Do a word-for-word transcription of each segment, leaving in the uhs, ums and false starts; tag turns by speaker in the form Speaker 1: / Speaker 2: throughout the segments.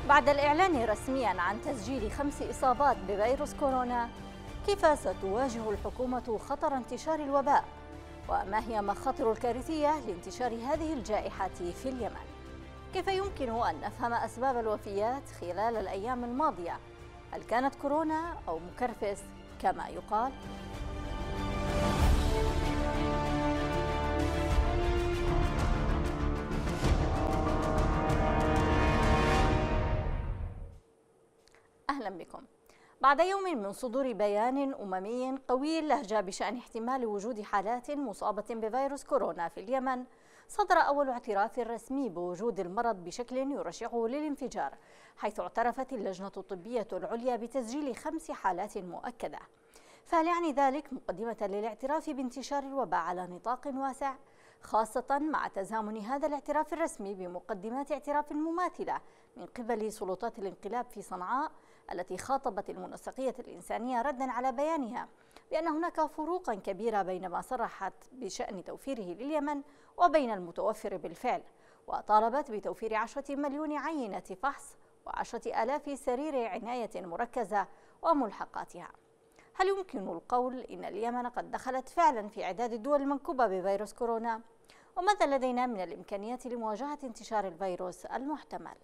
Speaker 1: بعد الإعلان رسمياً عن تسجيل خمس إصابات بفيروس كورونا، كيف ستواجه الحكومة خطر انتشار الوباء؟ وما هي مخاطر الكارثية لانتشار هذه الجائحة في اليمن؟ كيف يمكن أن نفهم أسباب الوفيات خلال الأيام الماضية؟ هل كانت كورونا أو مكرفس كما يقال؟ أهلا بكم. بعد يوم من صدور بيان أممي قوي اللهجة بشأن احتمال وجود حالات مصابة بفيروس كورونا في اليمن، صدر أول اعتراف رسمي بوجود المرض بشكل يرشحه للانفجار، حيث اعترفت اللجنة الطبية العليا بتسجيل خمس حالات مؤكدة. فهل يعني ذلك مقدمة للاعتراف بانتشار الوباء على نطاق واسع، خاصة مع تزامن هذا الاعتراف الرسمي بمقدمات اعتراف مماثلة من قبل سلطات الانقلاب في صنعاء التي خاطبت المنسقية الإنسانية ردا على بيانها بأن هناك فروقا كبيرة بين ما صرحت بشأن توفيره لليمن وبين المتوفر بالفعل، وطالبت بتوفير عشرة مليون عينة فحص وعشرة آلاف سرير عناية مركزة وملحقاتها. هل يمكن القول إن اليمن قد دخلت فعلا في عداد الدول المنكوبة بفيروس كورونا؟ وماذا لدينا من الإمكانيات لمواجهة انتشار الفيروس المحتمل؟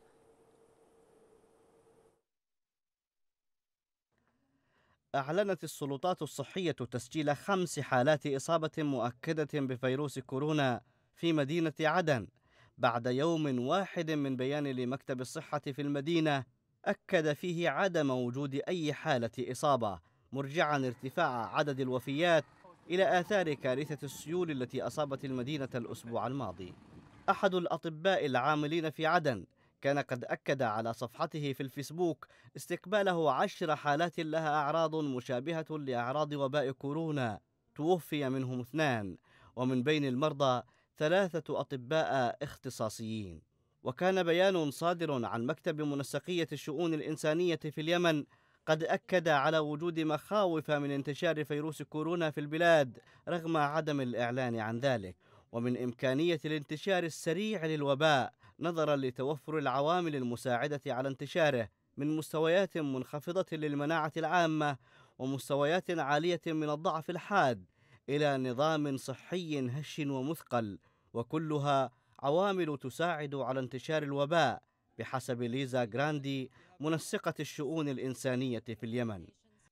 Speaker 2: أعلنت السلطات الصحية تسجيل خمس حالات إصابة مؤكدة بفيروس كورونا في مدينة عدن بعد يوم واحد من بيان لمكتب الصحة في المدينة أكد فيه عدم وجود أي حالة إصابة، مرجعا ارتفاع عدد الوفيات إلى آثار كارثة السيول التي أصابت المدينة الأسبوع الماضي. أحد الأطباء العاملين في عدن كان قد أكد على صفحته في الفيسبوك استقباله عشر حالات لها أعراض مشابهة لأعراض وباء كورونا، توفي منهم اثنان، ومن بين المرضى ثلاثة أطباء اختصاصيين. وكان بيان صادر عن مكتب منسقية الشؤون الإنسانية في اليمن قد أكد على وجود مخاوف من انتشار فيروس كورونا في البلاد رغم عدم الإعلان عن ذلك، ومن إمكانية الانتشار السريع للوباء نظرا لتوفر العوامل المساعدة على انتشاره من مستويات منخفضة للمناعة العامة ومستويات عالية من الضعف الحاد إلى نظام صحي هش ومثقل، وكلها عوامل تساعد على انتشار الوباء بحسب ليزا جراندي منسقة الشؤون الإنسانية في اليمن.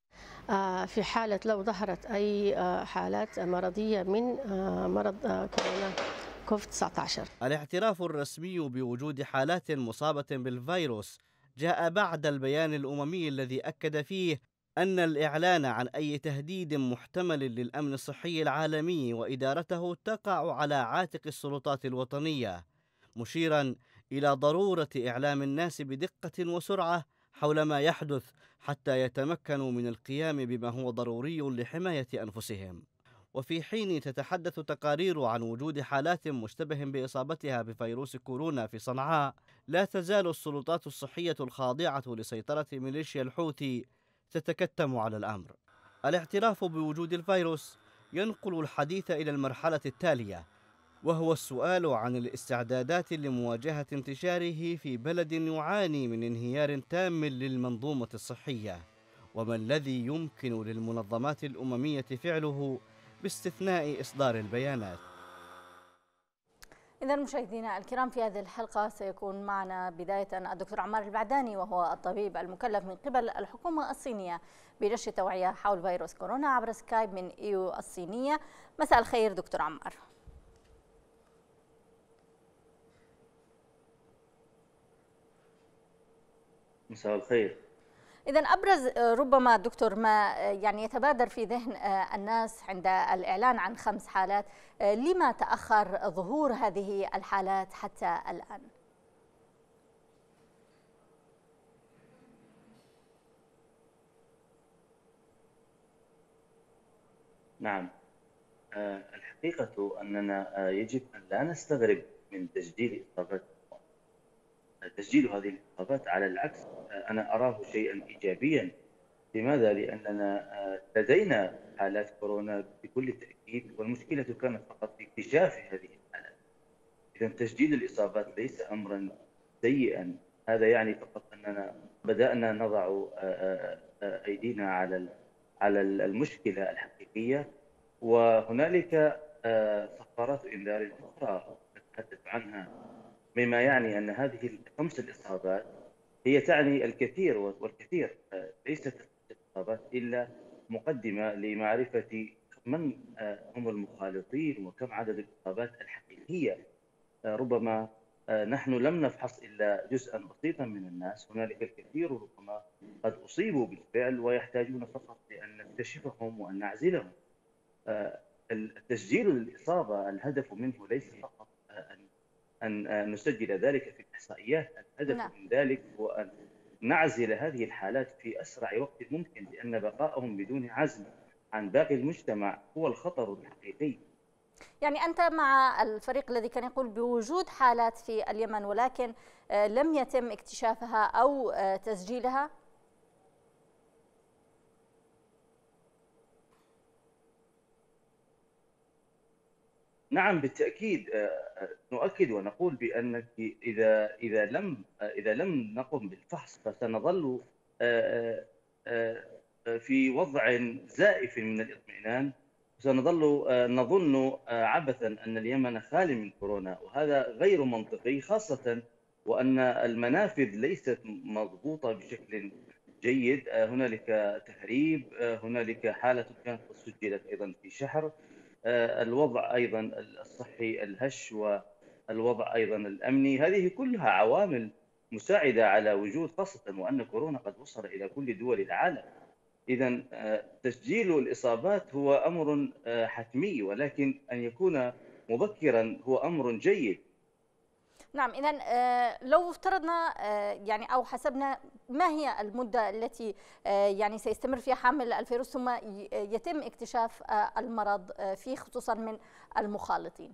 Speaker 3: في حالة لو ظهرت أي حالات مرضية من مرض كورونا كوفيد تسعة عشر.
Speaker 2: الاعتراف الرسمي بوجود حالات مصابة بالفيروس جاء بعد البيان الأممي الذي أكد فيه أن الإعلان عن أي تهديد محتمل للأمن الصحي العالمي وإدارته تقع على عاتق السلطات الوطنية، مشيرا إلى ضرورة إعلام الناس بدقة وسرعة حول ما يحدث حتى يتمكنوا من القيام بما هو ضروري لحماية أنفسهم. وفي حين تتحدث تقارير عن وجود حالات مشتبه بإصابتها بفيروس كورونا في صنعاء، لا تزال السلطات الصحية الخاضعة لسيطرة ميليشيا الحوثي تتكتم على الأمر. الاعتراف بوجود الفيروس ينقل الحديث إلى المرحلة التالية، وهو السؤال عن الاستعدادات لمواجهة انتشاره في بلد يعاني من انهيار تام للمنظومة الصحية، وما الذي يمكن للمنظمات الأممية فعله باستثناء إصدار البيانات.
Speaker 1: إذا مشاهدينا الكرام، في هذه الحلقة سيكون معنا بداية الدكتور عمار البعداني، وهو الطبيب المكلف من قبل الحكومة الصينية بنشر التوعية حول فيروس كورونا عبر سكايب من إيو الصينية. مساء الخير دكتور عمار.
Speaker 4: مساء الخير.
Speaker 1: إذا أبرز ربما دكتور ما يعني يتبادر في ذهن الناس عند الإعلان عن خمس حالات، لما تأخر ظهور هذه الحالات حتى الآن؟
Speaker 4: نعم، الحقيقة أننا يجب أن لا نستغرب من تسجيل إصابات تسجيل هذه الإصابات. على العكس، أنا أراه شيئا إيجابيا. لماذا؟ لأننا لدينا حالات كورونا بكل تأكيد، والمشكلة كانت فقط في اكتشاف هذه الحالات. إذا تسجيل الإصابات ليس أمرا سيئا هذا يعني فقط أننا بدأنا نضع أيدينا على على المشكلة الحقيقية، وهنالك صفارات إنذار أخرى نتحدث عنها، مما يعني أن هذه الخمس الإصابات هي تعني الكثير والكثير. ليست الإصابات إلا مقدمة لمعرفة من هم المخالطين وكم عدد الإصابات الحقيقية. ربما نحن لم نفحص إلا جزءا بسيطا من الناس، هنالك الكثير ربما قد أصيبوا بالفعل ويحتاجون فقط لأن نكتشفهم وأن نعزلهم. التسجيل للإصابة الهدف منه ليس فقط أن أن نسجل ذلك في الإحصائيات، الهدف
Speaker 1: نعم.
Speaker 4: من ذلك هو أن نعزل هذه الحالات في أسرع وقت ممكن، لأن بقائهم بدون عزل عن باقي المجتمع هو الخطر الحقيقي.
Speaker 1: يعني أنت مع الفريق الذي كان يقول بوجود حالات في اليمن ولكن لم يتم اكتشافها أو تسجيلها؟
Speaker 4: نعم بالتأكيد، نؤكد ونقول بأنك إذا إذا لم إذا لم نقم بالفحص فسنظل في وضع زائف من الاطمئنان، سنظل نظن عبثا أن اليمن خالي من كورونا، وهذا غير منطقي، خاصة وأن المنافذ ليست مضبوطة بشكل جيد. هنالك تهريب، هنالك حالة كانت سجلت أيضا في شهر، الوضع أيضا الصحي الهش والوضع أيضا الأمني، هذه كلها عوامل مساعدة على وجود، خاصة وأن كورونا قد وصل إلى كل دول العالم. إذا تسجيل الإصابات هو أمر حتمي، ولكن أن يكون مبكرا هو أمر جيد.
Speaker 1: نعم، إذا لو افترضنا يعني أو حسبنا ما هي المدة التي يعني سيستمر فيها حمل الفيروس ثم يتم اكتشاف المرض فيه خصوصا من المخالطين؟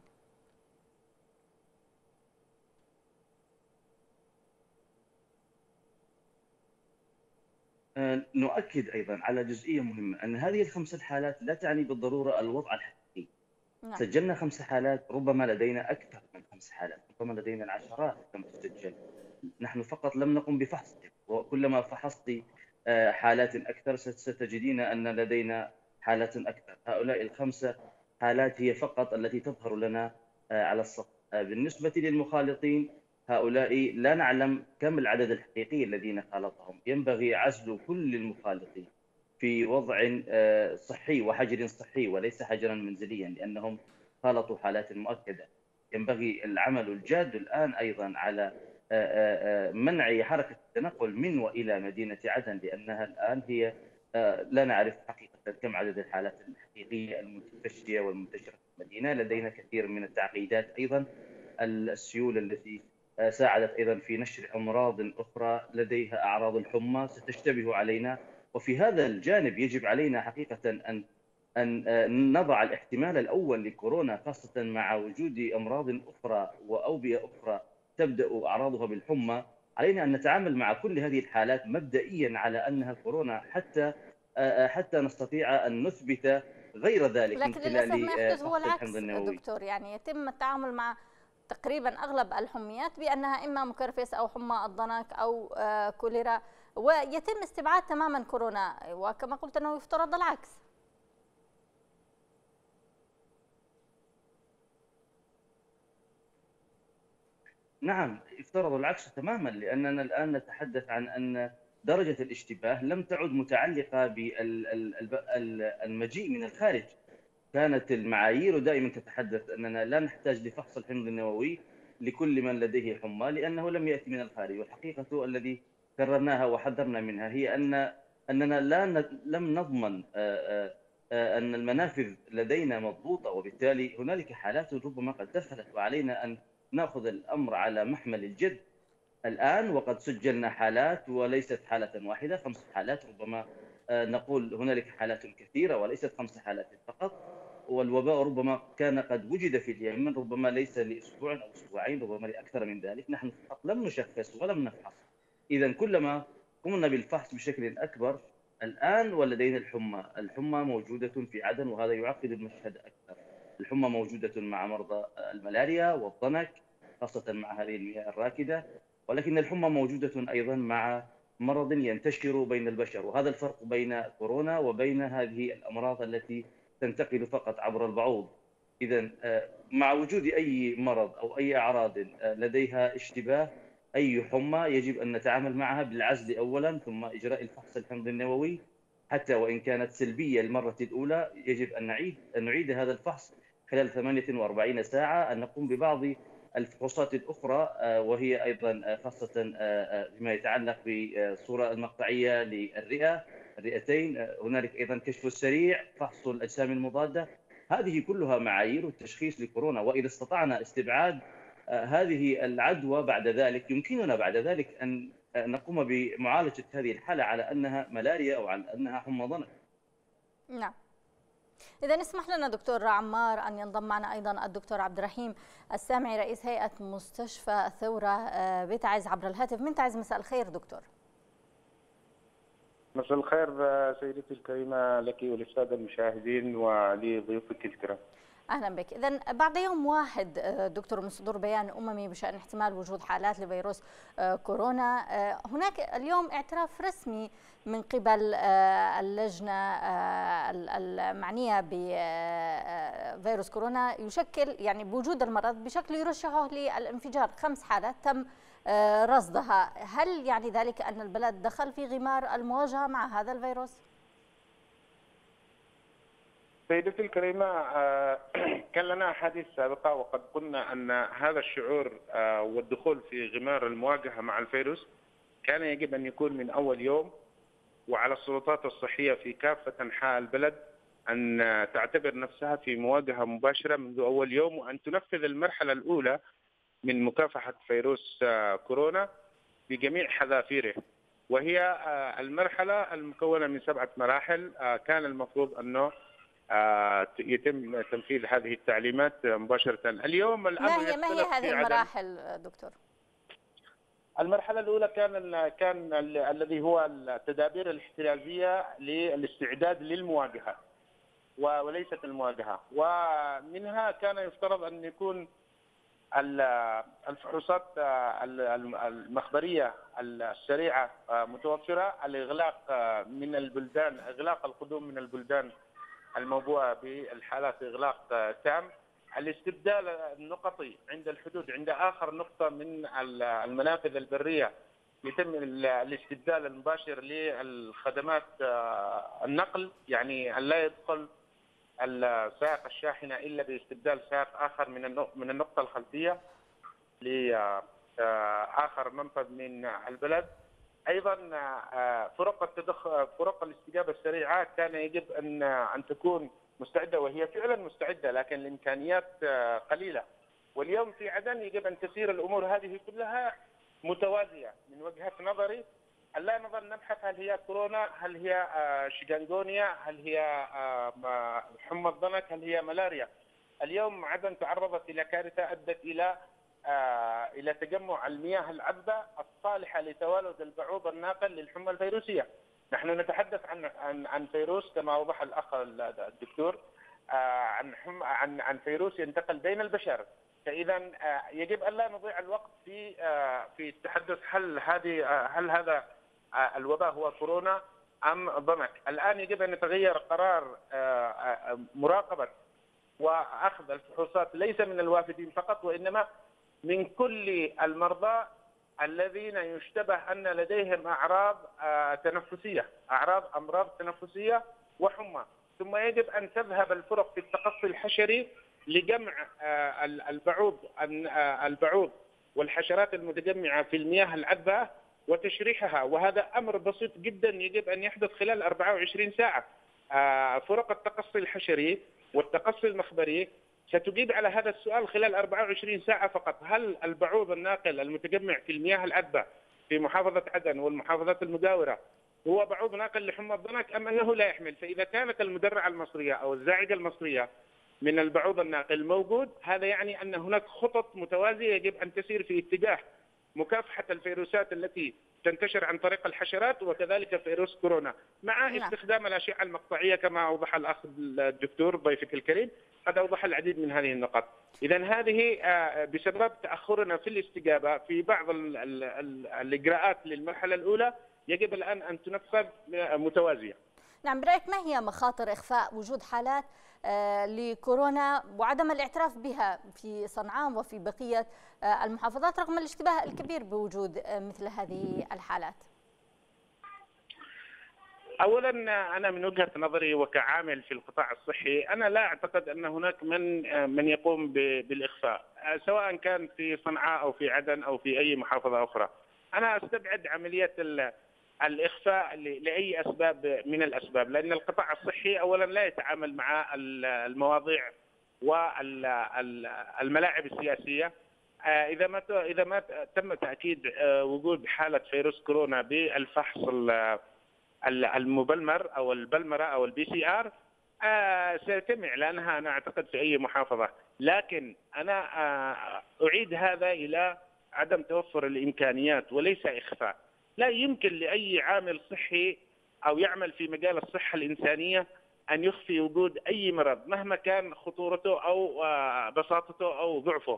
Speaker 4: نؤكد أيضا على جزئية مهمة، أن هذه الخمس الحالات لا تعني بالضرورة الوضع الحقيقي. نعم. سجلنا خمس حالات، ربما لدينا أكثر من خمس حالات، ربما لدينا العشرات لم تسجل، نحن فقط لم نقم بفحصها، وكلما فحصت حالات أكثر ستجدين أن لدينا حالات أكثر. هؤلاء الخمسة حالات هي فقط التي تظهر لنا على السطح. بالنسبة للمخالطين، هؤلاء لا نعلم كم العدد الحقيقي الذين خالطهم، ينبغي عزل كل المخالطين في وضع صحي وحجر صحي وليس حجرا منزليا، لأنهم خالطوا حالات مؤكدة. ينبغي العمل الجاد الآن أيضا على منع حركة التنقل من وإلى مدينة عدن، لأنها الآن هي لا نعرف حقيقة كم عدد الحالات الحقيقية المتفشية والمنتشرة في المدينة. لدينا كثير من التعقيدات، أيضا السيول التي ساعدت أيضا في نشر أمراض أخرى لديها أعراض الحمى ستشتبه علينا، وفي هذا الجانب يجب علينا حقيقة أن أن نضع الاحتمال الأول لكورونا، خاصة مع وجود أمراض أخرى وأوبئة أخرى تبدأ أعراضها بالحمى. علينا أن نتعامل مع كل هذه الحالات مبدئيا على أنها كورونا حتى حتى نستطيع أن نثبت غير ذلك
Speaker 1: لكن
Speaker 4: من
Speaker 1: للأسف ما
Speaker 4: خلال
Speaker 1: يحدث هو
Speaker 4: فحص الحمض
Speaker 1: العكس
Speaker 4: النووي.
Speaker 1: دكتور، يعني يتم التعامل مع تقريبا أغلب الحميات بأنها إما مكرفس أو حمى الضنك أو كوليرا، ويتم استبعاد تماما كورونا، وكما قلت أنه يفترض العكس.
Speaker 4: نعم، يفترض العكس تماما، لأننا الآن نتحدث عن أن درجة الاشتباه لم تعد متعلقة بالمجيء من الخارج. كانت المعايير دائما تتحدث أننا لا نحتاج لفحص الحمض النووي لكل من لديه حمى لأنه لم يأتي من الخارج، والحقيقة الذي كررناها وحذرنا منها هي أن أننا لا لم نضمن أن المنافذ لدينا مضبوطة، وبالتالي هنالك حالات ربما قد دخلت، وعلينا أن نأخذ الأمر على محمل الجد الآن. وقد سجلنا حالات وليست حالة واحدة، خمس حالات، ربما نقول هنالك حالات كثيرة وليست خمس حالات فقط. والوباء ربما كان قد وجد في اليمن، ربما ليس لأسبوع أو أسبوعين، ربما لأكثر من ذلك، نحن فقط لم نشخص ولم نفحص. إذا كلما قمنا بالفحص بشكل أكبر الآن ولدينا الحمى، الحمى موجودة في عدن، وهذا يعقد المشهد أكثر. الحمى موجودة مع مرضى الملاريا والضنك، خاصة مع هذه المياه الراكدة. ولكن الحمى موجودة أيضا مع مرض ينتشر بين البشر، وهذا الفرق بين كورونا وبين هذه الأمراض التي تنتقل فقط عبر البعوض. إذا مع وجود أي مرض أو أي أعراض لديها اشتباه، أي حمى، يجب أن نتعامل معها بالعزل أولا، ثم إجراء الفحص الحمض النووي، حتى وإن كانت سلبية المرة الأولى يجب أن نعيد أن نعيد هذا الفحص خلال ثمانية وأربعين ساعة، أن نقوم ببعض الفحوصات الأخرى وهي أيضا خاصة فيما يتعلق بالصورة المقطعية للرئة الرئتين، هنالك أيضا كشف السريع، فحص الأجسام المضادة. هذه كلها معايير التشخيص لكورونا، وإذا استطعنا استبعاد هذه العدوى بعد ذلك يمكننا بعد ذلك أن نقوم بمعالجة هذه الحالة على أنها ملاريا أو على أنها حمى ضنك.
Speaker 1: نعم. إذا اسمح لنا دكتور عمار أن ينضم معنا أيضا الدكتور عبد الرحيم السامعي رئيس هيئة مستشفى الثورة بتعز عبر الهاتف من تعز. مساء الخير دكتور.
Speaker 5: مساء الخير سيدتي الكريمة لك وللسادة المشاهدين ولضيوفك الكرام.
Speaker 1: أهلا بك. إذن بعد يوم واحد دكتور من صدور بيان أممي بشأن احتمال وجود حالات لفيروس كورونا، هناك اليوم اعتراف رسمي من قبل اللجنة المعنية بفيروس كورونا يشكل يعني بوجود المرض بشكل يرشحه للانفجار. خمس حالات تم رصدها، هل يعني ذلك أن البلد دخل في غمار المواجهة مع هذا الفيروس؟
Speaker 5: سيدتي الكريمة، كان لنا أحاديث سابقة وقد قلنا أن هذا الشعور والدخول في غمار المواجهة مع الفيروس كان يجب أن يكون من أول يوم، وعلى السلطات الصحية في كافة أنحاء البلد أن تعتبر نفسها في مواجهة مباشرة منذ أول يوم، وأن تنفذ المرحلة الأولى من مكافحة فيروس كورونا بجميع حذافيره، وهي المرحلة المكونة من سبعة مراحل. كان المفروض أنه يتم تنفيذ هذه التعليمات مباشرة اليوم.
Speaker 1: الأمر ما هي ما هي هذه المراحل دكتور؟
Speaker 5: المرحلة الأولى كان كان الذي هو التدابير الاحترازية للاستعداد للمواجهة وليست المواجهة، ومنها كان يفترض أن يكون الفحوصات المخبرية السريعة متوفرة، الإغلاق من البلدان، إغلاق القدوم من البلدان الموبوءة بالحالات إغلاق تام، الاستبدال النقطي عند الحدود، عند آخر نقطة من المنافذ البرية يتم الاستبدال المباشر للخدمات النقل، يعني أن لا يدخل السائق الشاحنة إلا باستبدال سائق آخر من من النقطة الخلفية لآخر منفذ من البلد. أيضا فرق التدخل فرق الاستجابة السريعة كان يجب أن أن تكون مستعدة، وهي فعلا مستعدة لكن الإمكانيات قليلة. واليوم في عدن يجب أن تسير الأمور هذه كلها متوازية من وجهة نظري. لا نظل نبحث هل هي كورونا، هل هي شيجانغونيا، هل هي حمى الضنك، هل هي ملاريا. اليوم عدن تعرضت إلى كارثة أدت إلى إلى تجمع المياه العذبة الصالحة لتوالد البعوض الناقل للحمى الفيروسية. نحن نتحدث عن عن عن فيروس كما وضح الأخ الدكتور، عن حمى عن عن فيروس ينتقل بين البشر. فإذا يجب أن لا نضيع الوقت في في التحدث هل هذه هل هذا الوباء هو كورونا أم ضنك. الآن يجب أن يتغير قرار مراقبة وأخذ الفحوصات ليس من الوافدين فقط، وإنما من كل المرضى الذين يشتبه أن لديهم أعراض تنفسية، أعراض أمراض تنفسية وحمى. ثم يجب أن تذهب الفرق في التقصي الحشري لجمع البعوض البعوض والحشرات المتجمعة في المياه العذبة وتشريحها، وهذا أمر بسيط جدا يجب أن يحدث خلال أربعة وعشرين ساعة. فرق التقصي الحشري والتقصي المخبري ستجيب على هذا السؤال خلال أربعة وعشرين ساعة فقط. هل البعوض الناقل المتجمع في المياه العذبة في محافظة عدن والمحافظات المجاورة هو بعوض ناقل لحمى الضنك أم أنه لا يحمل؟ فإذا كانت المدرعة المصرية أو الزاعقة المصرية من البعوض الناقل موجود، هذا يعني أن هناك خطط متوازية يجب أن تسير في اتجاه مكافحة الفيروسات التي تنتشر عن طريق الحشرات وكذلك فيروس كورونا، مع استخدام الأشعة المقطعية كما أوضح الأخ الدكتور ضيفك الكريم. قد أوضح العديد من هذه النقاط. إذا هذه بسبب تأخرنا في الاستجابة في بعض ال ال ال الإجراءات للمرحلة الأولى يجب الآن أن تنفذ متوازية.
Speaker 1: نعم، برأيك ما هي مخاطر إخفاء وجود حالات لكورونا وعدم الاعتراف بها في صنعاء وفي بقية المحافظات رغم الاشتباه الكبير بوجود مثل هذه الحالات؟
Speaker 5: أولا أنا من وجهة نظري وكعامل في القطاع الصحي أنا لا أعتقد أن هناك من من يقوم بالإخفاء سواء كان في صنعاء أو في عدن أو في أي محافظة أخرى. أنا أستبعد عملية الإخفاء لأي أسباب من الأسباب، لأن القطاع الصحي أولا لا يتعامل مع المواضيع والملاعب السياسية. إذا ما إذا ما تم تأكيد وجود حالة فيروس كورونا بالفحص المبلمر أو البلمرة أو البي سي آر سيتم إعلانها أنا أعتقد في أي محافظة، لكن أنا أعيد هذا إلى عدم توفر الإمكانيات وليس إخفاء. لا يمكن لأي عامل صحي أو يعمل في مجال الصحة الإنسانية أن يخفي وجود أي مرض مهما كان خطورته أو بساطته أو ضعفه.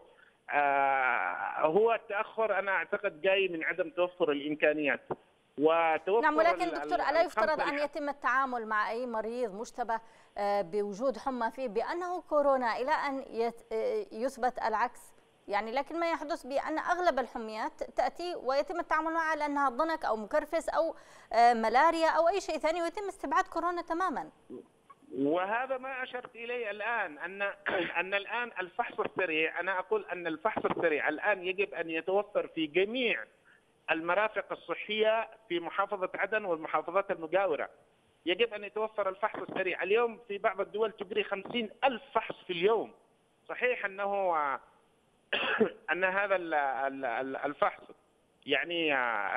Speaker 5: هو التأخر أنا أعتقد جاي من عدم توفر الإمكانيات وتوفر.
Speaker 1: نعم، ولكن دكتور ألا يفترض أن يتم التعامل مع أي مريض مشتبه بوجود حمى فيه بأنه كورونا إلى أن يثبت العكس؟ يعني لكن ما يحدث بأن أغلب الحميات تأتي ويتم التعامل معها على أنها ضنك أو مكرفس أو ملاريا أو أي شيء ثاني ويتم استبعاد كورونا تماما.
Speaker 5: وهذا ما أشرت إليه الآن أن أن الآن الفحص السريع، أنا أقول أن الفحص السريع الآن يجب أن يتوفر في جميع المرافق الصحية في محافظة عدن والمحافظات المجاورة. يجب أن يتوفر الفحص السريع. اليوم في بعض الدول تجري خمسين ألف فحص في اليوم. صحيح أنه أن هذا الفحص يعني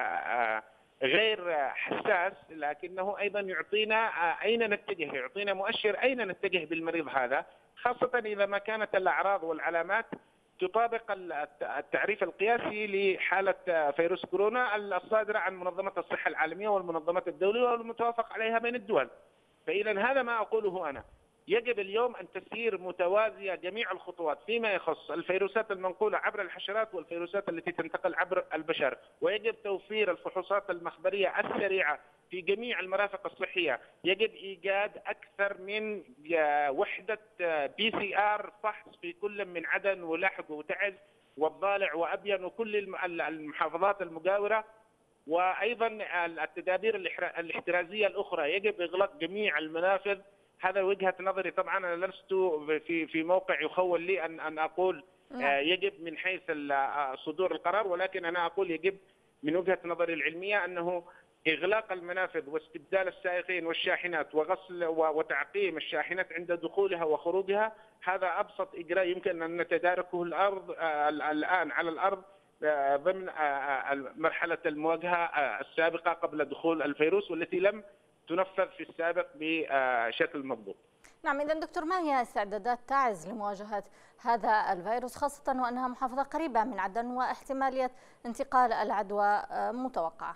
Speaker 5: غير حساس، لكنه أيضا يعطينا أين نتجه، يعطينا مؤشر أين نتجه بالمريض هذا، خاصة إذا ما كانت الأعراض والعلامات تطابق التعريف القياسي لحالة فيروس كورونا الصادرة عن منظمة الصحة العالمية والمنظمات الدولية والمتوافق عليها بين الدول. فإذا هذا ما أقوله أنا، يجب اليوم أن تسير متوازية جميع الخطوات فيما يخص الفيروسات المنقولة عبر الحشرات والفيروسات التي تنتقل عبر البشر، ويجب توفير الفحوصات المخبرية السريعة في جميع المرافق الصحية. يجب إيجاد أكثر من وحدة بي سي آر فحص في كل من عدن ولحج وتعز والضالع وأبين وكل المحافظات المجاورة، وأيضا التدابير الاحترازية الأخرى. يجب إغلاق جميع المنافذ. هذا وجهة نظري. طبعا أنا لست في في موقع يخول لي أن أن أقول يجب من حيث صدور القرار، ولكن أنا أقول يجب من وجهة نظري العلمية أنه إغلاق المنافذ واستبدال السائقين والشاحنات وغسل وتعقيم الشاحنات عند دخولها وخروجها. هذا أبسط إجراء يمكن أن نتداركه الأرض الآن على الأرض ضمن مرحلة المواجهة السابقة قبل دخول الفيروس والتي لم تنفذ في السابق بشكل مضبوط.
Speaker 1: نعم، إذا دكتور ما هي استعدادات تعز لمواجهة هذا الفيروس خاصة وأنها محافظة قريبة من عدن واحتمالية انتقال العدوى متوقعة؟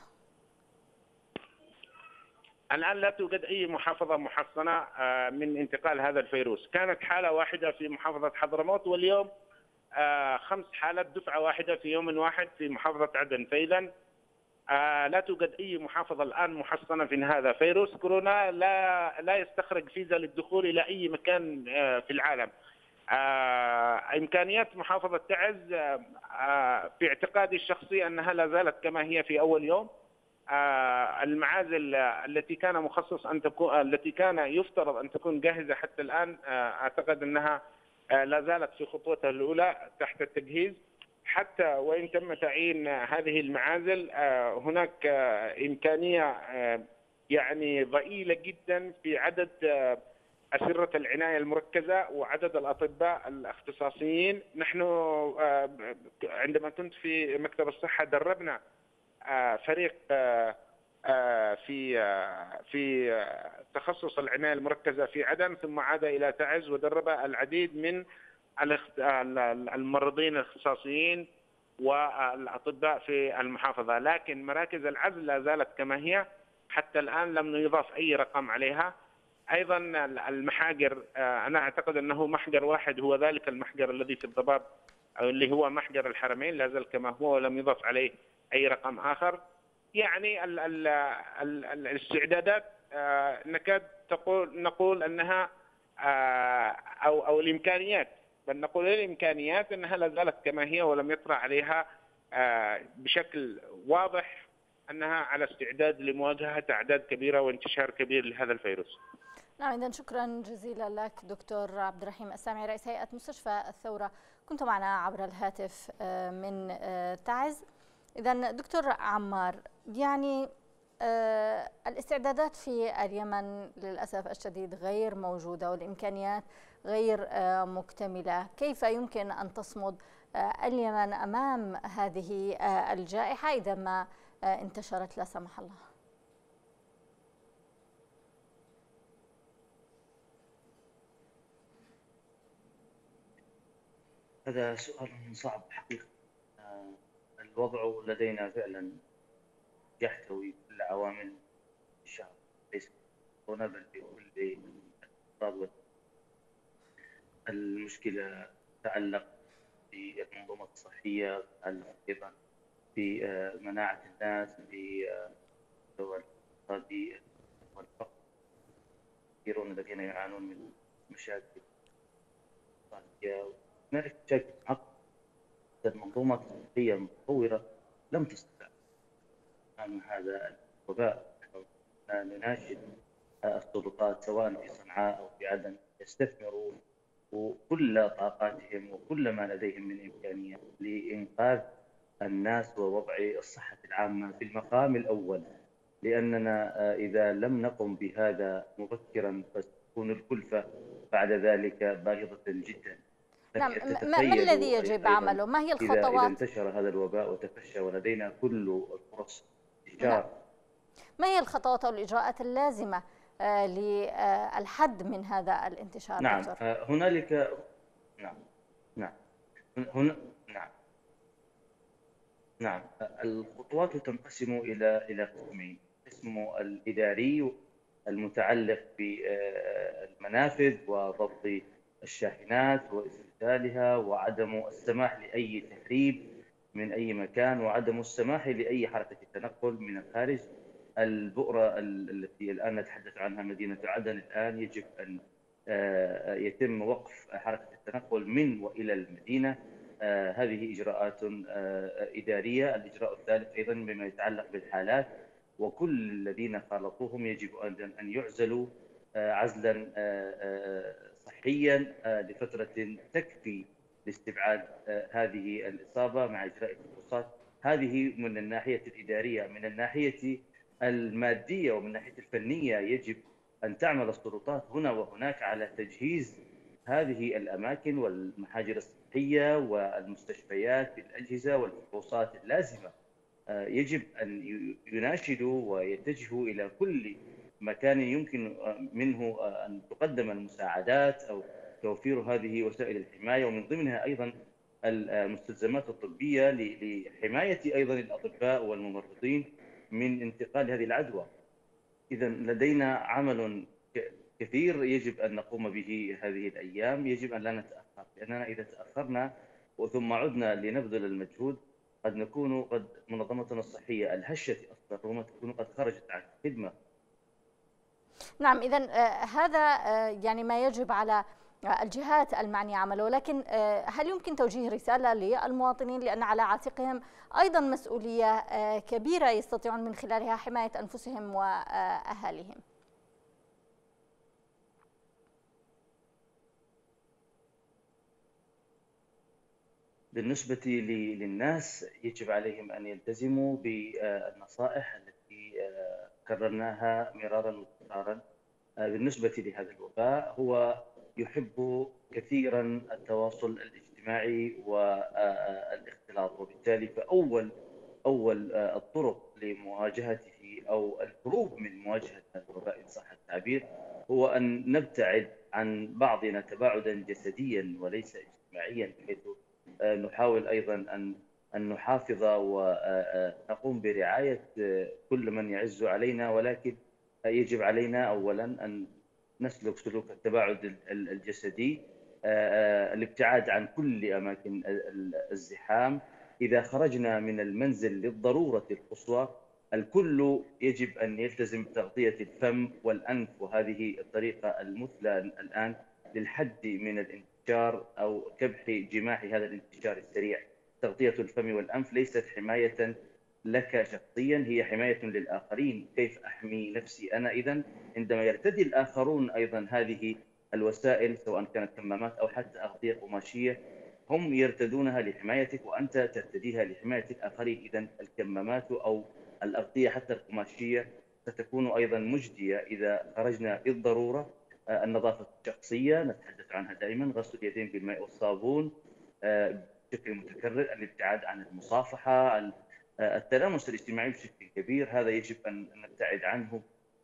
Speaker 5: الآن لا توجد أي محافظة محصنة من انتقال هذا الفيروس. كانت حالة واحدة في محافظة حضرموت، واليوم خمس حالات دفعة واحدة في يوم واحد في محافظة عدن. فإذا لا توجد أي محافظة الآن محصنة في هذا. فيروس كورونا لا لا يستخرج فيزا للدخول إلى أي مكان في العالم. إمكانيات محافظة تعز في اعتقادي الشخصي أنها لا زالت كما هي في أول يوم. المعازل التي كان مخصص أن تكون التي كان يفترض أن تكون جاهزة حتى الآن أعتقد أنها لا زالت في خطوتها الأولى تحت التجهيز. حتى وإن تم تعيين هذه المعازل هناك إمكانية يعني ضئيلة جدا في عدد أسرة العناية المركزة وعدد الأطباء الاختصاصيين. نحن عندما كنت في مكتب الصحة دربنا فريق في في تخصص العناية المركزة في عدن، ثم عاد إلى تعز ودرب العديد من الممرضين الاختصاصيين والأطباء في المحافظة. لكن مراكز العزل لا زالت كما هي حتى الآن، لم يضاف أي رقم عليها. أيضا المحاجر، أنا أعتقد أنه محجر واحد هو ذلك المحجر الذي في الضباب، أو اللي هو محجر الحرمين، لا زال كما هو ولم يضف عليه أي رقم آخر. يعني ال ال ال الاستعدادات نكاد تقول نقول أنها أو أو الإمكانيات، بل نقول الإمكانيات أنها لا زالت كما هي ولم يطرأ عليها بشكل واضح أنها على استعداد لمواجهة أعداد كبيرة وانتشار كبير لهذا الفيروس.
Speaker 1: نعم، إذن شكرا جزيلا لك دكتور عبد الرحيم السامعي، رئيس هيئة مستشفى الثورة، كنت معنا عبر الهاتف من تعز. إذن دكتور عمار، يعني الاستعدادات في اليمن للأسف الشديد غير موجودة والإمكانيات غير مكتملة، كيف يمكن أن تصمد اليمن أمام هذه الجائحة إذا ما انتشرت لا سمح الله؟
Speaker 4: هذا سؤال صعب حقيقة. الوضع لدينا فعلا يحتوي كل عوامل الشعب، ليس هنا بل في كل الأفراد. المشكلة تتعلق بالمنظومة الصحية، تتعلق أيضا بمناعة الناس، بالدول الاقتصادية والفقر. كثيرون الذين يعانون من مشاكل صحية، هنالك مشاكل حق. المنظومة الصحية المتطورة لم تستطع أمام هذا الوباء. نناشد السلطات سواء في صنعاء أو في عدن يستثمروا كل طاقاتهم وكل ما لديهم من إمكانيات لإنقاذ الناس ووضع الصحة العامة في المقام الأول، لأننا إذا لم نقم بهذا مبكرا فتكون الكلفة بعد ذلك باهظة جدا.
Speaker 1: نعم، ما الذي يجب عمله؟ ما هي الخطوات؟
Speaker 4: إذا انتشر هذا الوباء وتفشى ولدينا كل الفرص انتشار،
Speaker 1: ما هي الخطوات والإجراءات اللازمة للحد من هذا الانتشار؟
Speaker 4: نعم
Speaker 1: دكتور؟
Speaker 4: هنالك نعم نعم هنا نعم نعم الخطوات تنقسم إلى إلى قسمين. قسم الإداري المتعلق بالمنافذ وضبط الشاحنات واستبدالها وعدم السماح لأي تهريب من أي مكان وعدم السماح لأي حركة تنقل من الخارج. البؤرة التي الآن نتحدث عنها مدينة عدن، الآن يجب أن يتم وقف حركة التنقل من وإلى المدينة. هذه إجراءات إدارية. الإجراء الثالث أيضا بما يتعلق بالحالات، وكل الذين خالطوهم يجب أن يعزلوا عزلا صحيا لفترة تكفي لاستبعاد هذه الإصابة مع إجراء الفحوصات. هذه من الناحية الإدارية. من الناحية المادية ومن الناحية الفنية يجب أن تعمل السلطات هنا وهناك على تجهيز هذه الأماكن والمحاجر الصحية والمستشفيات بالأجهزة والفحوصات اللازمة. يجب أن يناشدوا ويتجهوا إلى كل مكان يمكن منه أن تقدم المساعدات أو توفير هذه وسائل الحماية، ومن ضمنها أيضا المستلزمات الطبية لحماية أيضا الأطباء والممرضين من انتقال هذه العدوى. إذا لدينا عمل كثير يجب أن نقوم به هذه الأيام. يجب أن لا نتأخر، لأننا إذا تأخرنا وثم عدنا لنبذل المجهود قد نكون قد منظمتنا الصحية الهشة أصلا، ربما تكون قد خرجت عن الخدمة.
Speaker 1: نعم، إذن هذا يعني ما يجب على الجهات المعنية عمله، ولكن هل يمكن توجيه رسالة للمواطنين لأن على عاتقهم أيضا مسؤولية كبيرة يستطيعون من خلالها حماية أنفسهم وأهاليهم؟
Speaker 4: بالنسبة للناس يجب عليهم أن يلتزموا بالنصائح التي كررناها مرارا وتكرارا. بالنسبة لهذا الوباء هو يحب كثيرا التواصل الاجتماعي والاختلاط، وبالتالي فأول أول الطرق لمواجهته أو الهروب من مواجهة هذا الوباء إن صح التعبير هو أن نبتعد عن بعضنا تباعدا جسديا وليس اجتماعيا، بحيث نحاول أيضا أن أن نحافظ ونقوم برعاية كل من يعز علينا، ولكن يجب علينا أولا أن نسلك سلوك التباعد الجسدي، الابتعاد عن كل أماكن الزحام. إذا خرجنا من المنزل للضرورة القصوى، الكل يجب أن يلتزم بتغطية الفم والأنف، وهذه الطريقة المثلى الآن للحد من الانتشار أو كبح جماح هذا الانتشار السريع. تغطية الفم والأنف ليست حماية لك شخصيا، هي حماية للآخرين. كيف أحمي نفسي أنا إذن عندما يرتدي الآخرون أيضا هذه الوسائل، سواء كانت كمامات أو حتى أغطية قماشية؟ هم يرتدونها لحمايتك وأنت ترتديها لحماية الآخرين. إذن الكمامات أو الأغطية حتى القماشية ستكون أيضا مجدية إذا خرجنا للضرورة. النظافة الشخصية نتحدث عنها دائما، غسل اليدين بالماء والصابون بشكل متكرر، الابتعاد عن المصافحة، التلامس الاجتماعي بشكل كبير، هذا يجب أن نبتعد عنه.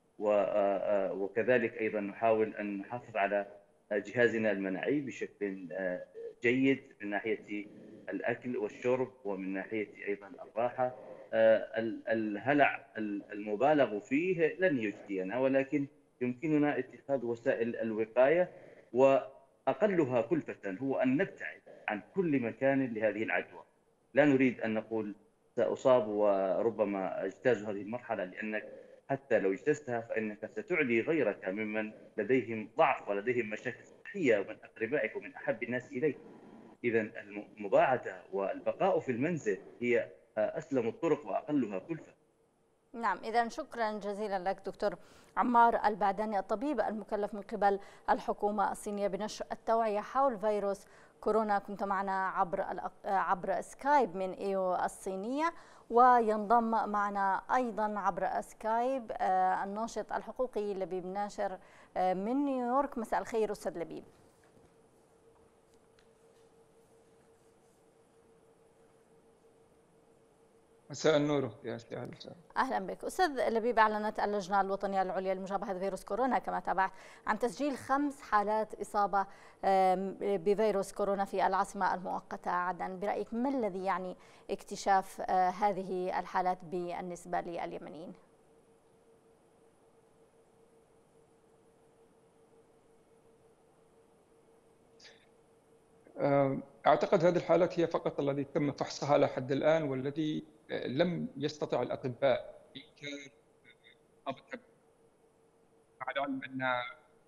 Speaker 4: وكذلك أيضا نحاول أن نحافظ على جهازنا المناعي بشكل جيد من ناحية الأكل والشرب، ومن ناحية أيضا الراحة. الهلع المبالغ فيه لن يجدينا، ولكن يمكننا اتخاذ وسائل الوقاية، وأقلها كلفة هو أن نبتعد عن كل مكان لهذه العدوى. لا نريد أن نقول سأصاب وربما أجتاز هذه المرحلة، لأنك حتى لو اجتزتها فإنك ستعدي غيرك ممن لديهم ضعف ولديهم مشاكل صحية من أقربائك ومن أحب الناس إليك. إذا المباعدة والبقاء في المنزل هي أسلم الطرق وأقلها كلفة.
Speaker 1: نعم، إذا شكرا جزيلا لك دكتور عمار البعداني، الطبيب المكلف من قبل الحكومة الصينية بنشر التوعية حول فيروس كورونا. كنت معنا عبر عبر سكايب من إيو الصينية، وينضم معنا أيضا عبر سكايب الناشط الحقوقي لبيب ناشر من نيويورك. مساء الخير أستاذ لبيب.
Speaker 6: مساء النور يا أستاذ.
Speaker 1: أهلا بك أستاذ لبيب. أعلنت اللجنة الوطنية العليا لمجابهة فيروس كورونا كما تابعت عن تسجيل خمس حالات إصابة بفيروس كورونا في العاصمة المؤقتة عدن. برأيك ما الذي يعني اكتشاف هذه الحالات بالنسبة لليمنيين؟
Speaker 6: أعتقد هذه الحالات هي فقط الذي تم فحصها لحد الآن، والذي لم يستطع الأطباء إنكار إصابتها، مع العلم أن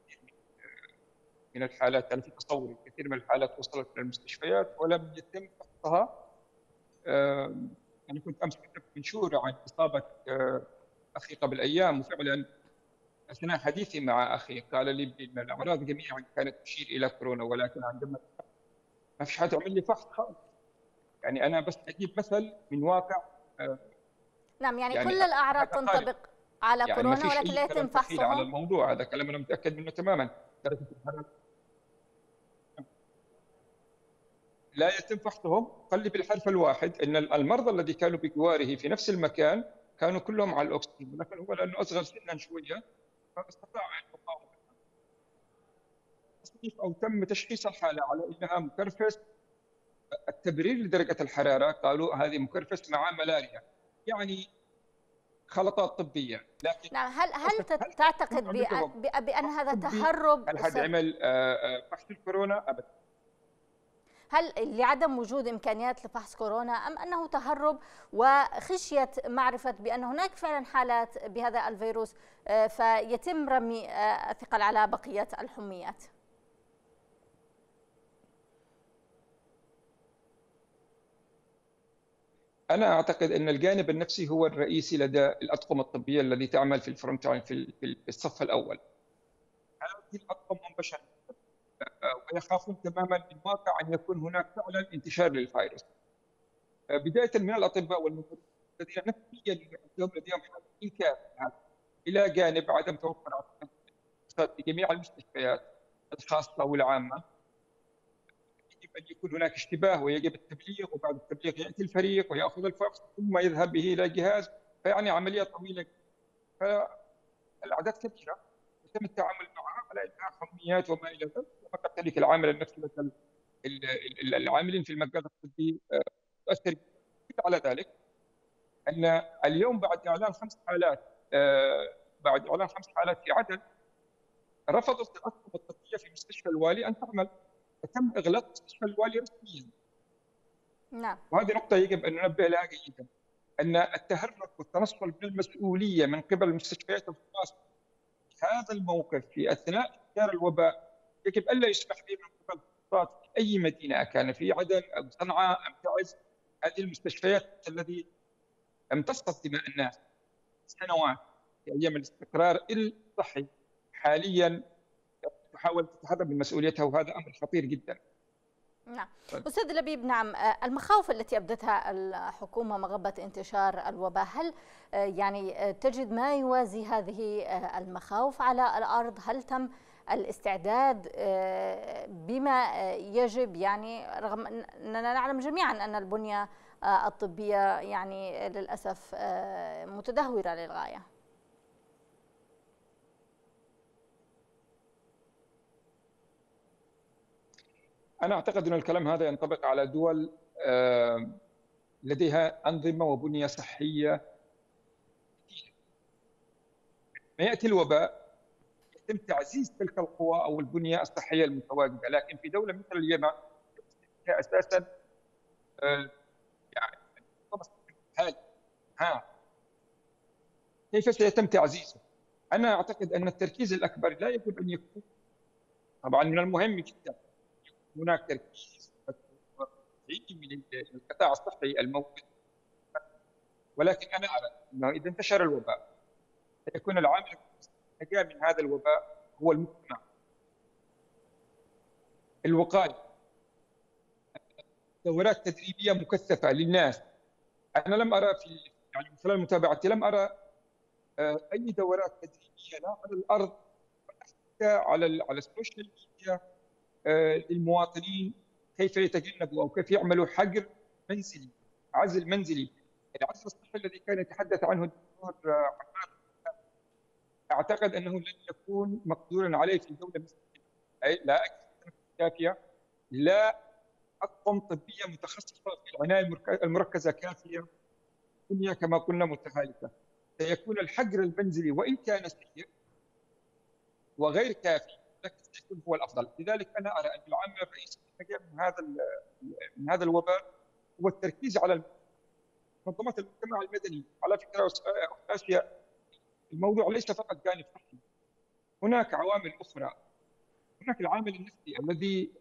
Speaker 6: من الحالات أنا في تصوري كثير من الحالات وصلت إلى المستشفيات ولم يتم فحصها. أنا كنت أمس كتبت منشور عن إصابة أخي قبل أيام، وفعلا أثناء حديثي مع أخي قال لي بأن الأعراض جميعا كانت تشير إلى كورونا، ولكن عندما ما فيش حد عمل لي فحص خالص. يعني أنا بس أجيب مثل من واقع.
Speaker 1: نعم، يعني, يعني كل الأعراض تنطبق على يعني كورونا، ولكن لا يتم فحصها
Speaker 6: على الموضوع هذا. كلام أنا متأكد منه تماما. درجة الحرارة لا يتم فحصهم. قال لي بالحرف الواحد أن المرضى الذي كانوا بجواره في نفس المكان كانوا كلهم على الأكسجين، ولكن هو لأنه أصغر سنا شوية فاستطاع أن يقاوم تصنيف أو تم تشخيص الحالة على أنها مكرفس. التبرير لدرجة الحرارة قالوا هذه مكرفس مع ملاريا، يعني خلطات طبية. لكن
Speaker 1: نعم، هل هل تعتقد بأن, بأن هذا تهرب؟
Speaker 6: هل حد عمل فحص الكورونا؟ أبدا.
Speaker 1: هل لعدم وجود إمكانيات لفحص كورونا، أم أنه تهرب وخشية معرفة بأن هناك فعلا حالات بهذا الفيروس فيتم رمي الثقل على بقية الحميات؟
Speaker 6: أنا أعتقد أن الجانب النفسي هو الرئيسي لدى الأطقم الطبية الذي تعمل في الفرونت لاين في الصف الأول. هذه الأطقم هم بشر ويخافون تماما من واقع أن يكون هناك فعلا انتشار للفيروس. بداية من الأطباء والممرضين الذين نفسيا عندهم لديهم حالة إنكار، إلى جانب عدم توفر في جميع المستشفيات الخاصة والعامة. يجب أن يكون هناك اشتباه ويجب التبليغ، وبعد التبليغ يأتي الفريق ويأخذ الفحص ثم يذهب به إلى جهاز، فيعني عملية طويلة. فالأعداد كبيرة يتم التعامل معها على أنها حميات وما إلى ذلك. فقط ذلك العامل النفسي لدى العاملين في المجال الطبي تؤثر على ذلك. أن اليوم بعد إعلان خمس حالات بعد إعلان خمس حالات في عدن، رفضت الأطقم الطبية في مستشفى الوالي أن تعمل، فتم إغلاق مستشفى الوالي رسميا.
Speaker 1: نعم.
Speaker 6: وهذه نقطة يجب أن ننبه لها جيدا، أن التهرب والتنصل من المسؤولية من قبل المستشفيات الخاصة في هذا الموقف في أثناء انتشار الوباء يجب ألا يسمح به من قبل السلطات في أي مدينة، كان في عدن أو صنعاء أم تعز. هذه المستشفيات التي امتصت دماء الناس سنوات في أيام الاستقرار الصحي حاليا تحاول تتهرب من مسؤوليتها، وهذا أمر خطير جدا.
Speaker 1: نعم. أستاذ لبيب، نعم، المخاوف التي أبدتها الحكومة مغبة انتشار الوباء، هل يعني تجد ما يوازي هذه المخاوف على الأرض؟ هل تم الاستعداد بما يجب، يعني رغم أننا نعلم جميعا أن البنية الطبية يعني للأسف متدهورة للغاية؟
Speaker 6: أنا أعتقد أن الكلام هذا ينطبق على دول لديها أنظمة وبنية صحية. ما يأتي الوباء يتم تعزيز تلك القوى أو البنية الصحية المتواجدة، لكن في دولة مثل اليمن أساسا يعني ها كيف سيتم تعزيزه؟ أنا أعتقد أن التركيز الأكبر لا يجب أن يكون، طبعا من المهم جدا هناك تركيز من القطاع الصحي الموجود، ولكن أنا أرى أنه إذا انتشر الوباء سيكون العامل النجاة من هذا الوباء هو المجتمع. الوقاية، دورات تدريبية مكثفة للناس. أنا لم أرى في يعني من خلال متابعتي لم أرى أي دورات تدريبية لا على الأرض ولا حتى على على السوشيال ميديا للمواطنين كيف يتجنبوا أو كيف يعملوا حجر منزلي، عزل منزلي. العزل الصحي الذي كان يتحدث عنه الدكتور عمار أعتقد أنه لن يكون مقدورا عليه في دولة مثل أي لا أجهزة كافية، لا أطقم طبية متخصصة في العناية المركزة كافية، الدنيا كما قلنا متهالكة. سيكون الحجر المنزلي وإن كان سيء وغير كافي لكن سيكون هو الافضل. لذلك انا ارى ان العامل الرئيسي من هذا من هذا الوباء هو التركيز على منظمات المجتمع المدني. على فكره اسيا الموضوع ليس فقط جانب صحي، هناك عوامل اخرى. هناك العامل النفسي الذي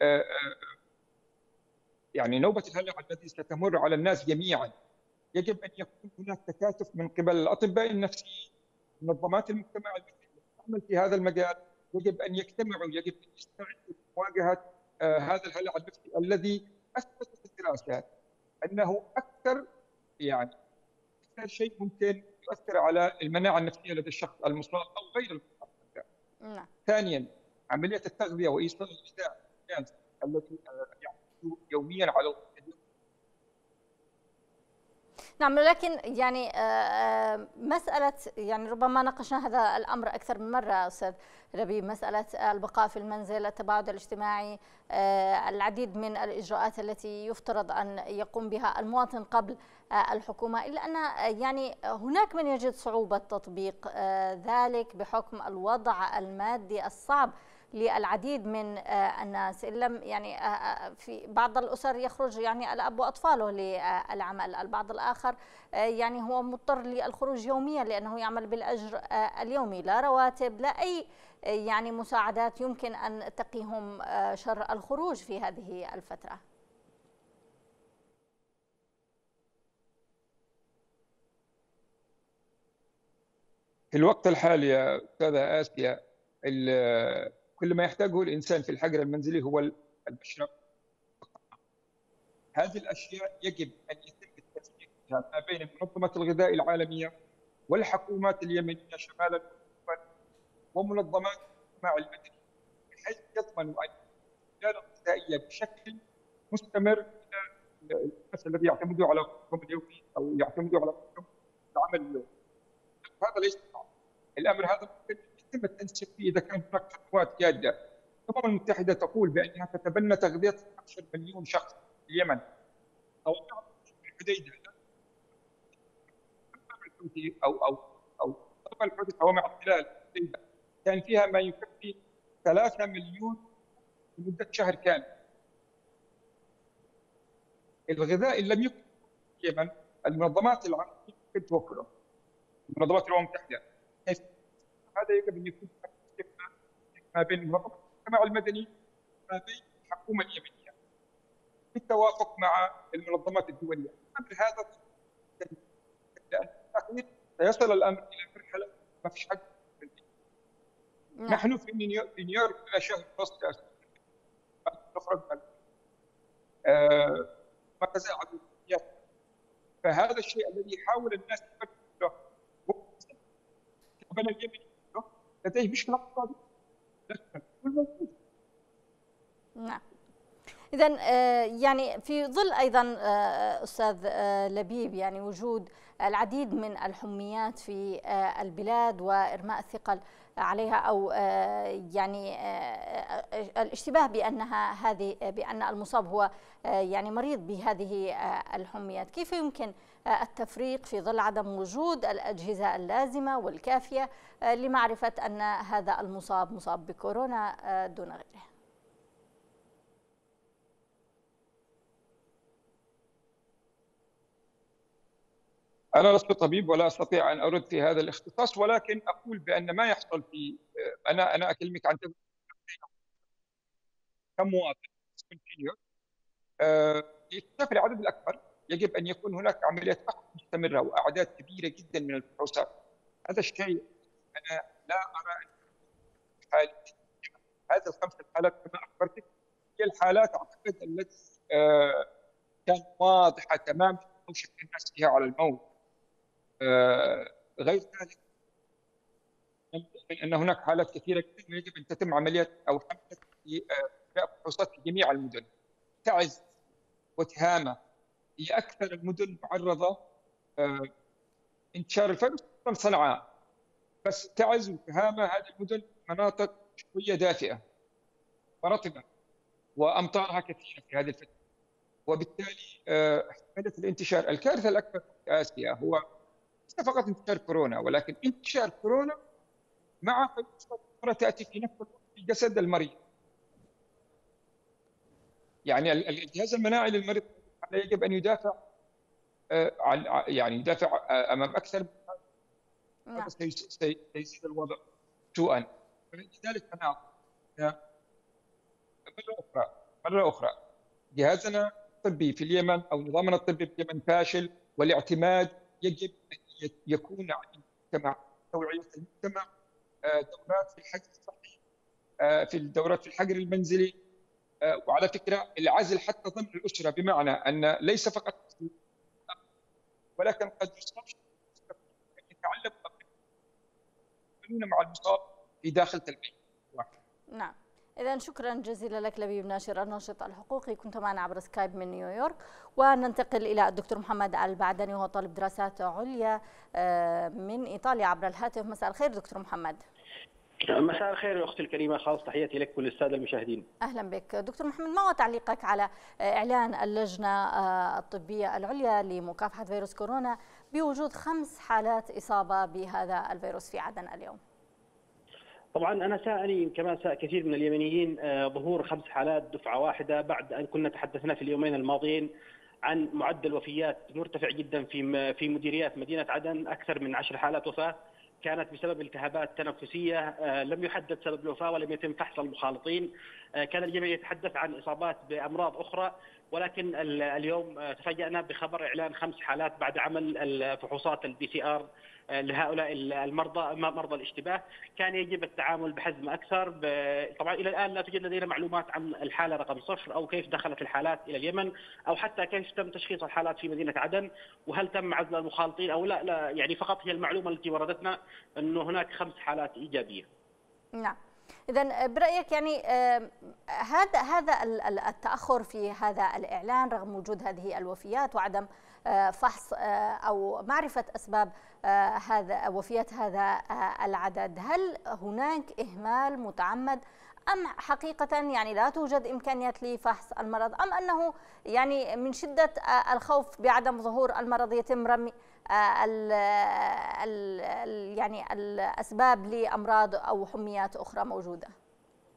Speaker 6: يعني نوبه الهلع التي ستمر على الناس جميعا. يجب ان يكون هناك تكاتف من قبل الاطباء النفسيين، منظمات المجتمع المدني تعمل في هذا المجال، يجب ان يجتمعوا، يجب ان يستعدوا لمواجهه آه هذا الهلع النفسي الذي اثبتت الدراسات انه اكثر يعني اكثر شيء ممكن يؤثر على المناعه النفسيه لدى الشخص المصاب او غير المصاب.
Speaker 1: نعم.
Speaker 6: ثانيا عمليه التغذيه وايصال الغذاء التي يعمل يوميا على
Speaker 1: نعم، لكن يعني مسألة يعني ربما ناقشنا هذا الأمر أكثر من مرة أستاذ لبيب، مسألة البقاء في المنزل، التباعد الاجتماعي، العديد من الإجراءات التي يفترض أن يقوم بها المواطن قبل الحكومة، إلا أن يعني هناك من يجد صعوبة تطبيق ذلك بحكم الوضع المادي الصعب للعديد من الناس. إن لم يعني في بعض الأسر يخرج يعني الأب وأطفاله للعمل، البعض الآخر يعني هو مضطر للخروج يوميا لأنه يعمل بالأجر اليومي، لا رواتب لا أي يعني مساعدات يمكن أن تقيهم شر الخروج في هذه الفترة.
Speaker 6: في الوقت الحالي يا أستاذة آسيا كل ما يحتاجه الإنسان في الحجر المنزلي هو المشرب. هذه الأشياء يجب أن يتم التنسيق ما بين منظمة الغذاء العالمية والحكومات اليمنية شمالا ومنظمات المجتمع المدني بحيث يضمنوا أن الوجبات الغذائية بشكل مستمر للناس الذين يعتمدوا على الرقم اليومي أو يعتمدوا على العمل اليومي. هذا ليس صعب. الأمر هذا ممكن يتم التنسيق فيه إذا كانت هناك خطوات جادة. الأمم المتحدة تقول بأنها تتبنى تغذية عشرة مليون شخص في اليمن. أو الحديدة أو أو أو طبعا الحدث هو مع احتلال الحديدة كان فيها ما يكفي ثلاثة مليون لمدة شهر كامل. الغذاء اللي لم يكن في اليمن المنظمات العالمية ممكن توفره، منظمات الأمم المتحدة. هذا يجب أن يكون ما بين منظمات المجتمع المدني وما بين الحكومة اليمنية بالتوافق مع المنظمات الدولية. قبل هذا لأن سيصل الأمر إلى مرحلة ما فيش حد. نعم. نحن في نيويورك في نيويورك إلى شهر فصل نفرض مركز عدوية. فهذا الشيء الذي يحاول الناس يفكروا له اليمني لديه مشكلة اقتصادية.
Speaker 1: نعم. إذا يعني في ظل أيضا أستاذ لبيب يعني وجود العديد من الحميات في البلاد وإرماء الثقل عليها أو يعني الاشتباه بأنها هذه بأن المصاب هو يعني مريض بهذه الحميات، كيف يمكن التفريق في ظل عدم وجود الأجهزة اللازمة والكافية لمعرفة أن هذا المصاب مصاب بكورونا دون غيره؟
Speaker 6: أنا لست طبيب ولا أستطيع أن أرد في هذا الاختصاص، ولكن أقول بأن ما يحصل في أنا أنا أكلمك عن كمواطن في نيويورك. لاكتشاف العدد الأكبر يجب أن يكون هناك عمليات فحص مستمرة وأعداد كبيرة جدا من الفحوصات. هذا الشيء أنا لا أرى حالة هذه الخمس الحالات كما أخبرتك هي الحالات أعتقد التي كانت واضحة تماما أوشك الناس فيها على الموت. غير ذلك ان هناك حالات كثيره جدا يجب ان تتم عمليات او حمله فحوصات في جميع المدن. تعز وتهامه هي اكثر المدن معرضه انتشار الفيروس، صنعاء بس تعز وتهامه هذه المدن مناطق شويه دافئه ورطبه وامطارها كثيره في هذه الفتره، وبالتالي احتماليه الانتشار. الكارثه الاكبر في اسيا هو ليس فقط انتشار كورونا، ولكن انتشار كورونا مع فيروسات أخرى تأتي في نفس الوقت في جسد المريض. يعني الجهاز المناعي للمريض يجب أن يدافع يعني يدافع أمام أكثر. هذا سيزيد الوضع سوءا. لذلك أنا مرة أخرى مرة أخرى جهازنا الطبي في اليمن أو نظامنا الطبي في اليمن فاشل، والاعتماد يجب أن يكون على المجتمع، توعية المجتمع، دورات في الحجر الصحي، في الدورات في الحجر المنزلي، وعلى فكرة العزل حتى ضمن الأسرة، بمعنى أن ليس فقط ولكن قد يصاب أن يتعلم مع المصاب في داخل البيت.
Speaker 1: نعم. إذا شكرا جزيلا لك لبيب ناشر الناشط الحقوقي، كنت معنا عبر سكايب من نيويورك. وننتقل إلى الدكتور محمد البعدني وهو طالب دراسات عليا من إيطاليا عبر الهاتف. مساء الخير دكتور محمد.
Speaker 7: مساء الخير أختي الكريمة، خالص تحياتي لك وللسادة المشاهدين.
Speaker 1: أهلا بك دكتور محمد. ما هو تعليقك على إعلان اللجنة الطبية العليا لمكافحة فيروس كورونا بوجود خمس حالات إصابة بهذا الفيروس في عدن اليوم؟
Speaker 7: طبعا أنا ساءني كما ساء كثير من اليمنيين ظهور خمس حالات دفعة واحدة، بعد أن كنا تحدثنا في اليومين الماضيين عن معدل وفيات مرتفع جدا في في مديريات مدينة عدن، أكثر من عشر حالات وفاة كانت بسبب التهابات تنفسية، لم يحدد سبب الوفاة ولم يتم فحص المخالطين. كان الجميع يتحدث عن إصابات بأمراض أخرى، ولكن اليوم تفاجأنا بخبر إعلان خمس حالات بعد عمل الفحوصات البي سي آر لهؤلاء المرضى مرضى الاشتباه. كان يجب التعامل بحزم أكثر. طبعا إلى الآن لا توجد لدينا معلومات عن الحالة رقم صفر أو كيف دخلت الحالات إلى اليمن، أو حتى كيف تم تشخيص الحالات في مدينة عدن، وهل تم عزل المخالطين أو لا. لا يعني فقط هي المعلومة التي وردتنا أنه هناك خمس حالات إيجابية.
Speaker 1: نعم. إذا برأيك يعني هذا هذا التأخر في هذا الإعلان رغم وجود هذه الوفيات وعدم فحص أو معرفة أسباب هذا وفيات هذا العدد، هل هناك إهمال متعمد أم حقيقة يعني لا توجد إمكانيات لفحص المرض، أم أنه يعني من شدة الخوف بعدم ظهور المرض يتم رمي ال ال يعني الأسباب لأمراض أو حميات أخرى موجودة؟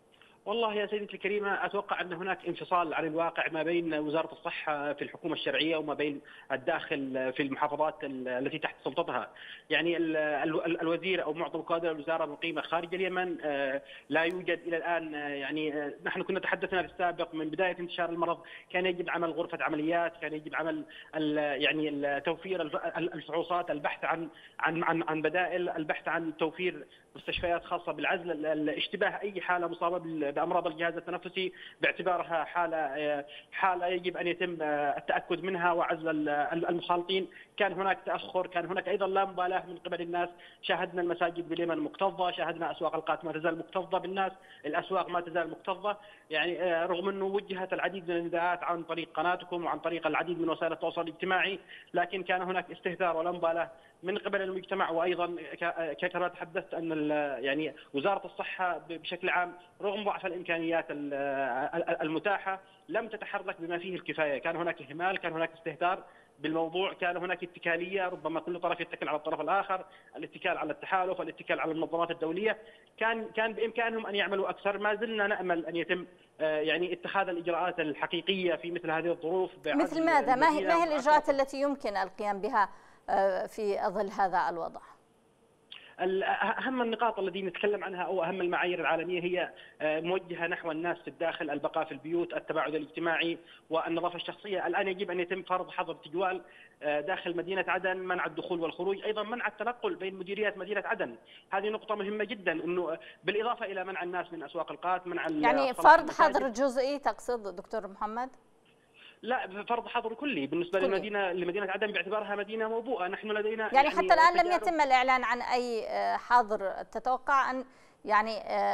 Speaker 7: والله يا سيدتي الكريمة، أتوقع أن هناك انفصال عن الواقع ما بين وزارة الصحة في الحكومة الشرعية وما بين الداخل في المحافظات التي تحت سلطتها. يعني الوزير أو معظم كادر الوزارة مقيمة خارج اليمن، لا يوجد إلى الآن. يعني نحن كنا تحدثنا في السابق من بداية انتشار المرض كان يجب عمل غرفة عمليات، كان يجب عمل يعني توفير الفحوصات، البحث عن عن عن عن بدائل، البحث عن توفير مستشفيات خاصة بالعزل، اشتباه أي حالة مصابة بأمراض الجهاز التنفسي باعتبارها حالة حالة يجب أن يتم التأكد منها وعزل المخالطين. كان هناك تأخر، كان هناك أيضا لا مبالاة من قبل الناس. شاهدنا المساجد باليمن مكتظة، شاهدنا أسواق القات ما تزال مكتظة بالناس، الأسواق ما تزال مكتظة. يعني رغم أنه وجهت العديد من النداءات عن طريق قناتكم وعن طريق العديد من وسائل التواصل الاجتماعي، لكن كان هناك استهتار ولا مبالاة من قبل المجتمع. وايضا كما تحدثت ان يعني وزاره الصحه بشكل عام رغم ضعف الامكانيات المتاحه لم تتحرك بما فيه الكفايه. كان هناك اهمال، كان هناك استهتار بالموضوع، كان هناك اتكاليه، ربما كل طرف يتكل على الطرف الاخر، الاتكال على التحالف، الاتكال على المنظمات الدوليه. كان كان بامكانهم ان يعملوا اكثر. ما زلنا نامل ان يتم يعني اتخاذ الاجراءات الحقيقيه في مثل هذه الظروف.
Speaker 1: مثل ماذا؟ ما هي ما هي الاجراءات التي يمكن القيام بها في ظل هذا الوضع؟
Speaker 7: أهم النقاط التي نتكلم عنها أو أهم المعايير العالمية هي موجهة نحو الناس في الداخل، البقاء في البيوت، التباعد الاجتماعي والنظافة الشخصية. الآن يجب أن يتم فرض حظر تجوال داخل مدينة عدن، منع الدخول والخروج، أيضا منع التنقل بين مديريات مدينة عدن. هذه نقطة مهمة جدا، أنه بالإضافة إلى منع الناس من أسواق القات، منع
Speaker 1: يعني فرض حظر جزئي تقصد دكتور محمد؟
Speaker 7: لا، فرض حظر كلي بالنسبه كلي. للمدينه لمدينه عدن باعتبارها مدينه موبوءه. نحن لدينا
Speaker 1: يعني, يعني حتى الان لم يتم الاعلان عن اي حظر. تتوقع ان يعني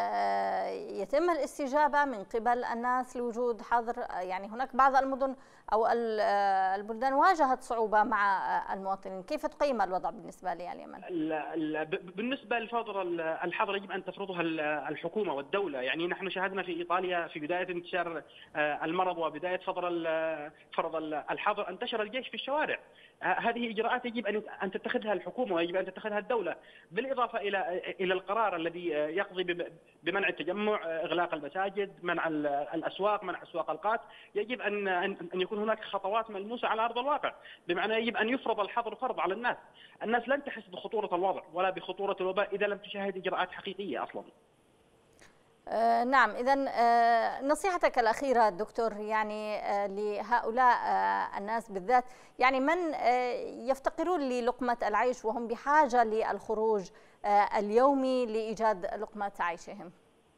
Speaker 1: يتم الاستجابه من قبل الناس لوجود حظر؟ يعني هناك بعض المدن او البلدان واجهت صعوبه مع المواطنين، كيف تقيم الوضع بالنسبه لليمن؟
Speaker 7: بالنسبه لفرض الحظر يجب ان تفرضها الحكومه والدوله. يعني نحن شاهدنا في ايطاليا في بدايه انتشار المرض وبدايه فرض فرض الحظر انتشر الجيش في الشوارع. هذه اجراءات يجب ان ان تتخذها الحكومه ويجب ان تتخذها الدوله، بالاضافه الى الى القرار الذي يقضي بمنع التجمع، اغلاق المساجد، منع الاسواق، منع اسواق القات. يجب ان ان يكون هناك خطوات ملموسه على ارض الواقع، بمعنى يجب ان يفرض الحظر فرض على الناس. الناس لن تحس بخطوره الوضع ولا بخطوره الوباء اذا لم تشاهد اجراءات حقيقيه اصلا.
Speaker 1: آه نعم، إذن آه نصيحتك الأخيرة دكتور يعني آه لهؤلاء آه الناس بالذات، يعني من آه يفتقرون للقمة العيش وهم بحاجة للخروج آه اليومي لإيجاد لقمة عيشهم؟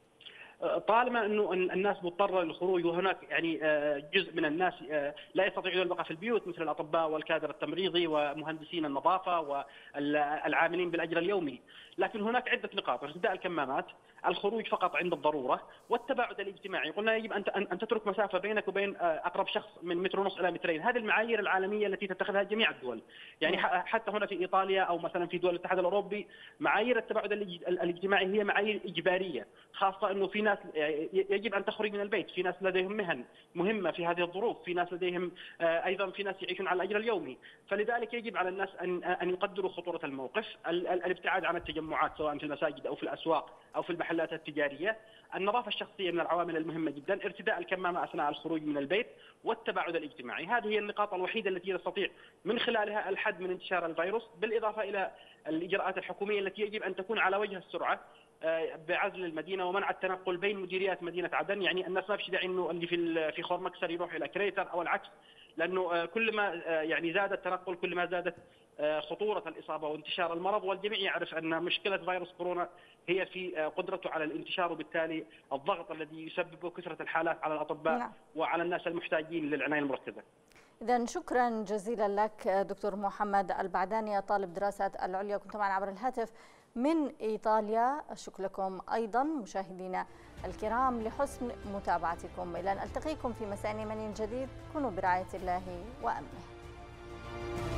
Speaker 7: طالما انه الناس مضطره للخروج، وهناك يعني جزء من الناس لا يستطيعون البقاء في البيوت مثل الاطباء والكادر التمريضي ومهندسين النظافه والعاملين بالاجر اليومي، لكن هناك عده نقاط: ارتداء الكمامات، الخروج فقط عند الضروره، والتباعد الاجتماعي. قلنا يجب ان ان تترك مسافه بينك وبين اقرب شخص من متر ونص الى مترين. هذه المعايير العالميه التي تتخذها جميع الدول. يعني حتى هنا في ايطاليا او مثلا في دول الاتحاد الاوروبي معايير التباعد الاجتماعي هي معايير اجباريه، خاصه انه في ناس يجب ان تخرج من البيت، في ناس لديهم مهن مهمه في هذه الظروف، في ناس لديهم ايضا في ناس يعيشون على الاجر اليومي. فلذلك يجب على الناس ان ان يقدروا خطوره الموقف، الابتعاد عن التجمعات سواء في المساجد او في الاسواق او في المحلات التجاريه، النظافه الشخصيه من العوامل المهمه جدا، ارتداء الكمامه اثناء الخروج من البيت، والتباعد الاجتماعي. هذه هي النقاط الوحيده التي نستطيع من خلالها الحد من انتشار الفيروس، بالاضافه الى الاجراءات الحكوميه التي يجب ان تكون على وجه السرعه بعزل المدينه ومنع التنقل بين مديريات مدينه عدن. يعني الناس ما فيش داعي انه اللي في في خور مكسر يروح الى كريتر او العكس، لانه كل ما يعني زاد التنقل كل ما زادت خطوره الاصابه وانتشار المرض. والجميع يعرف ان مشكله فيروس كورونا هي في قدرته على الانتشار، وبالتالي الضغط الذي يسببه كثره الحالات على الاطباء نعم. وعلى الناس المحتاجين للعنايه المركزه.
Speaker 1: إذن شكرا جزيلا لك دكتور محمد البعداني، طالب دراسات العليا، كنت معنا عبر الهاتف من إيطاليا. شكرا لكم أيضا مشاهدينا الكرام لحسن متابعتكم. إلى أن ألتقيكم في مساء يمني جديد، كونوا برعاية الله وأمنه.